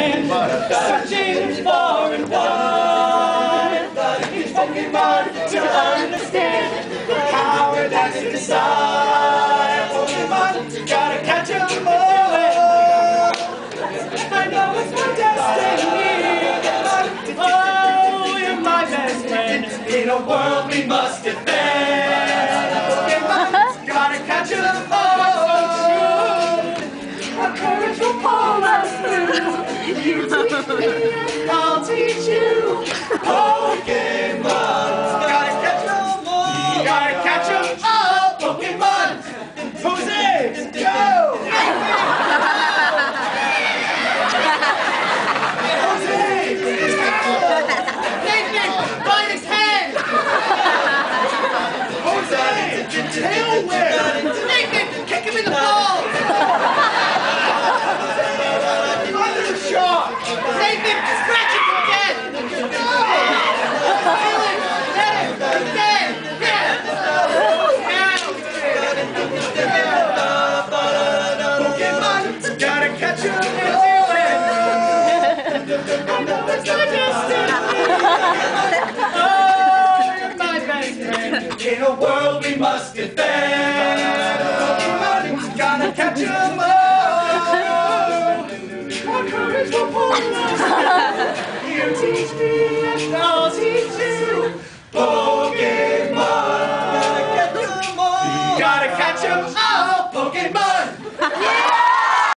land, searching for and one. Each Pokemon to understand the power that's inside. Pokemon, gotta catch 'em all. I know it's my destiny. Oh, you're my best friend. In a world we must defend. Pokemon, gotta catch 'em all. Our courage will pull us through. You teach me and I'll teach you. Pokemon, gotta catch 'em all. Gotta catch 'em all. Pokemon, Jose, go. Tail whip! Nathan, kick him in the balls! Under the shot! Nathan, scratch him for dead! No! Kill him! Let him! He's dead! Pokemon, gotta catch him and do it! I know it's my destiny! Oh, you're my best friend! In a world we must defend. Pokemon, gotta catch 'em all. Our courage will pull us. You teach me.